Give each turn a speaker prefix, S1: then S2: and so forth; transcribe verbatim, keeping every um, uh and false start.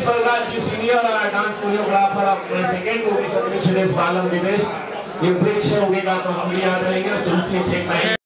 S1: Balraj ji senior dance choreographer of second OP Satish बालम विदेश ये ब्रेक से होगा तो हम भी याद रहेंगे तुलसी फेंकना